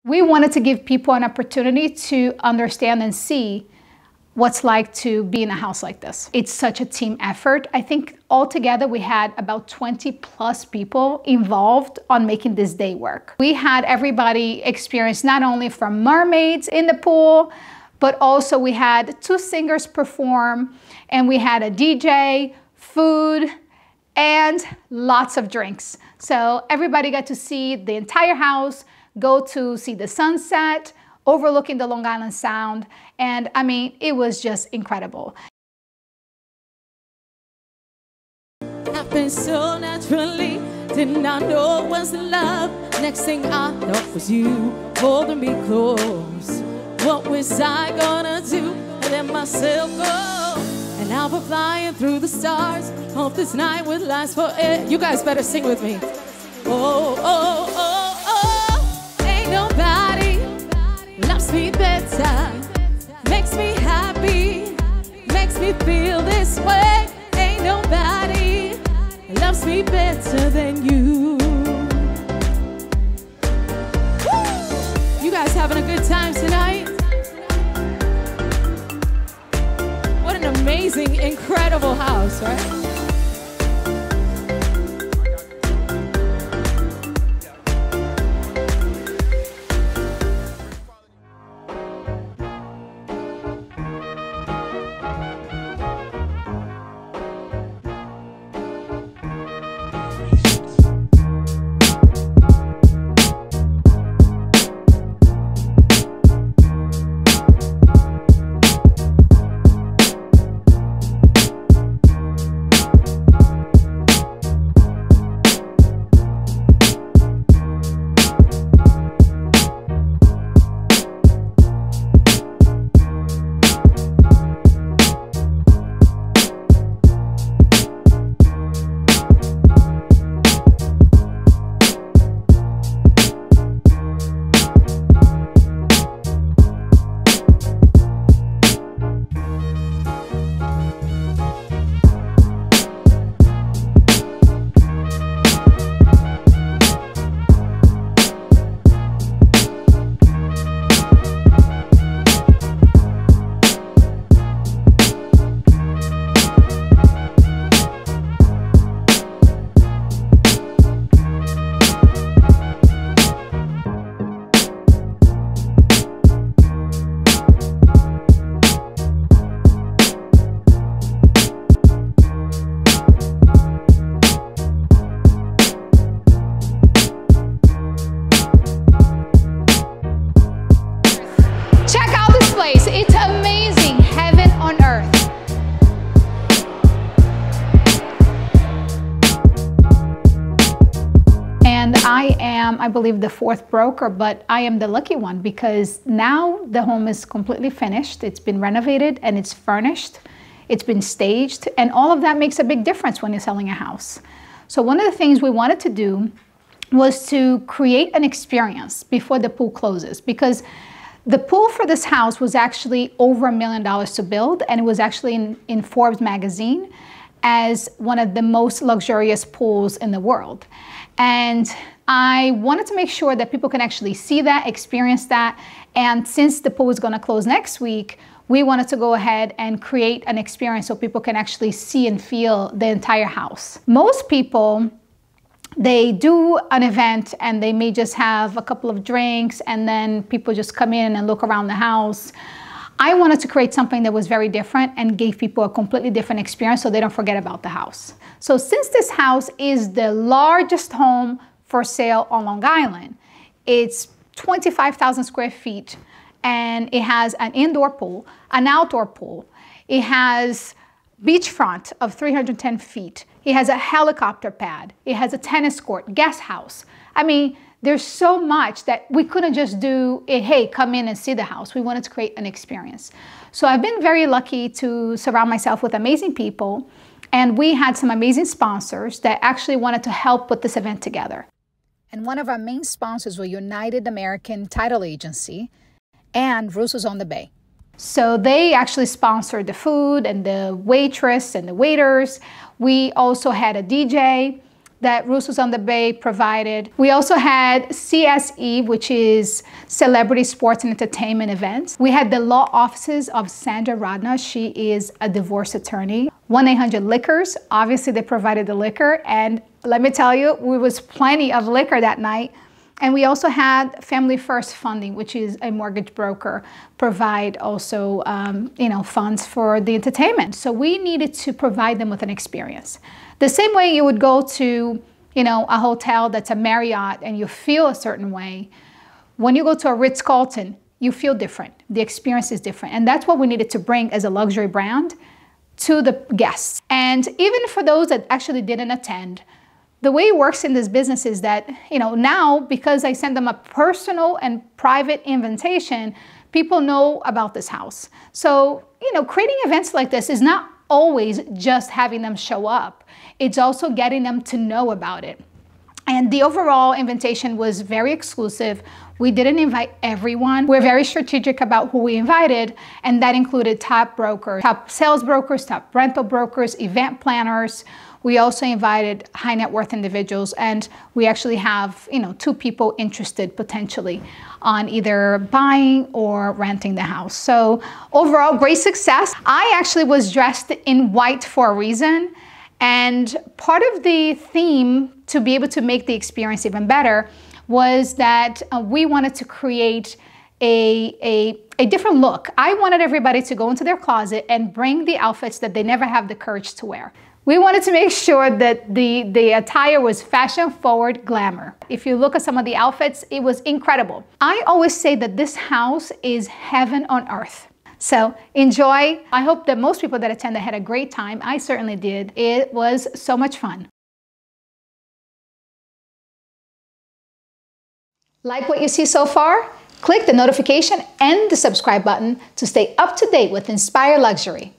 We wanted to give people an opportunity to understand and see what's like to be in a house like this. It's such a team effort. I think altogether we had about 20 plus people involved on making this day work. We had everybody experience not only from mermaids in the pool, but also we had 2 singers perform, and we had a DJ, food, and lots of drinks. So everybody got to see the entire house, go to see the sunset, overlooking the Long Island Sound. And I mean, it was just incredible. Happened so naturally, did not know it was love. Next thing I thought was you holding me close. What was I gonna do? Let myself go. And now we're flying through the stars. Hope this night would last forever. You guys better sing with me. Oh, oh, oh, oh. Ain't nobody loves me better. Makes me happy. Makes me feel this way. Ain't nobody loves me better than you. Woo! You guys having a good time tonight? What an amazing, incredible house, right? It's amazing, heaven on earth. And I am, I believe, the 4th broker, but I am the lucky one because now the home is completely finished. It's been renovated and it's furnished. It's been staged, and all of that makes a big difference when you're selling a house. So one of the things we wanted to do was to create an experience before the pool closes, because the pool for this house was actually over $1 million to build, and it was actually in Forbes magazine as one of the most luxurious pools in the world. And I wanted to make sure that people can actually see that, experience that. And since the pool is going to close next week, we wanted to go ahead and create an experience so people can actually see and feel the entire house. Most people, they do an event and they may just have a couple of drinks and then people just come in and look around the house. I wanted to create something that was very different and gave people a completely different experience so they don't forget about the house. So since this house is the largest home for sale on Long Island, it's 25,000 square feet, and it has an indoor pool, an outdoor pool. It has beachfront of 310 feet. It has a helicopter pad. It has a tennis court, guest house. I mean, there's so much that we couldn't just do, hey, come in and see the house. We wanted to create an experience. So I've been very lucky to surround myself with amazing people, and we had some amazing sponsors that actually wanted to help put this event together. And one of our main sponsors was United American Title Agency and Russo's on the Bay. So they actually sponsored the food and the waitress and the waiters. We also had a DJ. that Russo's on the Bay provided. We also had CSE, which is Celebrity Sports and Entertainment Events. We had the law offices of Sandra Rodna. She is a divorce attorney. 1-800-LIQUORS, obviously they provided the liquor, and let me tell you, there was plenty of liquor that night. And we also had Family First Funding, which is a mortgage broker, provide also funds for the entertainment. So we needed to provide them with an experience. The same way you would go to a hotel that's a Marriott and you feel a certain way. When you go to a Ritz-Carlton, you feel different. The experience is different. And that's what we needed to bring as a luxury brand to the guests. And even for those that actually didn't attend, the way it works in this business is that, now because I send them a personal and private invitation, people know about this house. So, creating events like this is not always just having them show up. It's also getting them to know about it. And the overall invitation was very exclusive. We didn't invite everyone. We're very strategic about who we invited, and that included top brokers, top sales brokers, top rental brokers, event planners. We also invited high net worth individuals, and we actually have, 2 people interested potentially on either buying or renting the house. So overall, great success. I actually was dressed in white for a reason. And part of the theme to be able to make the experience even better was that we wanted to create a different look. I wanted everybody to go into their closet and bring the outfits that they never have the courage to wear. We wanted to make sure that the attire was fashion forward glamour. If you look at some of the outfits, it was incredible. I always say that this house is heaven on earth. So enjoy. I hope that most people that attended had a great time. I certainly did. It was so much fun. Like what you see so far? Click the notification and the subscribe button to stay up to date with Inspire Luxury.